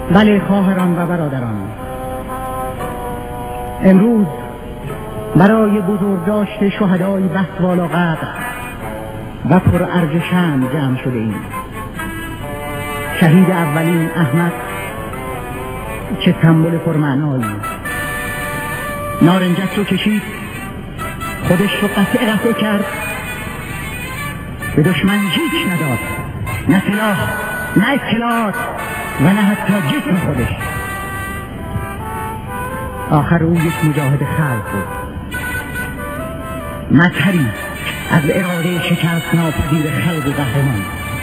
بله خواهران و برادران، امروز برای بزرگداشت شهدای بسوالا قدر و پر ارج شأن جمع شده ایم. شهید اولین احمد، چه سمبل پرمعنایی، نارنجک رو کشید، خودش رو قطعه کرد، به دشمن هیچ نداد، نه سلاح نه اطلاعات و نه حتی جسم خودش. آخر او یک مجاهد خلق بود، مظهری از اراده شکست ناپذیر خلق قهرمان.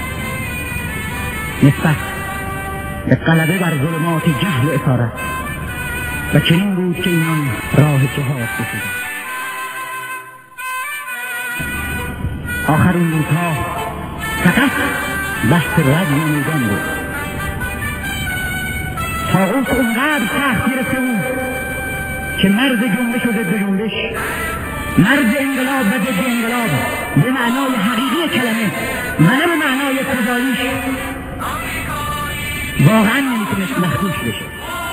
نسبت به غلبه بر ظلمات جهل و اسارت، و چنین بود که اینان راه جهاد کشیدند. آخر اون روزها فقط بحث رجم و میدان بود. طاغوت اونقدر سخت گرفته بود که مرز جنبش و ضد جنبش، مرز انقلاب و ضد انقلاب به معنای حقیقی کلمه و نه به معنای خداییش واقعا نمیتونست مخدوش بشه.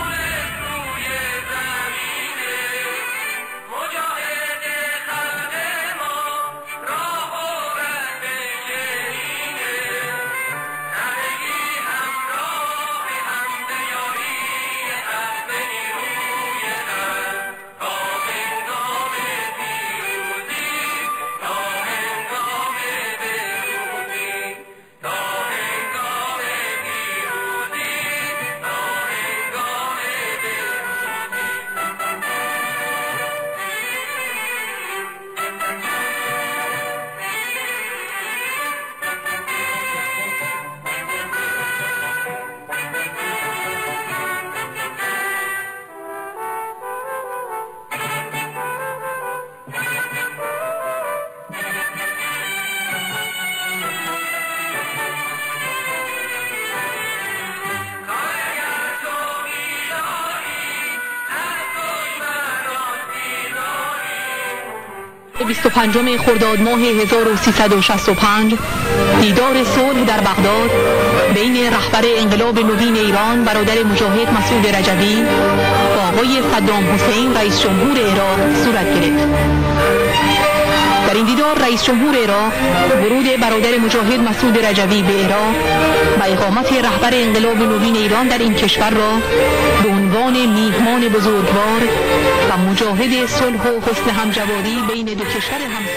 بیست و پنجم خرداد ماه 1365 دیدار صلح در بغداد بین رهبر انقلاب نوین ایران برادر مجاهد مسعود رجوی با آقای صدام حسین رئیس جمهور عراق صورت گرفت. در این دیدار رئیس جمهور عراق ورود برادر مجاهد مسعود رجوی به عراق و اقامت رهبر انقلاب نوین ایران در این کشور را به عنوان میهمان بزرگوار و مجاهد صلح و حسن همجواری بین دو کشور همسایه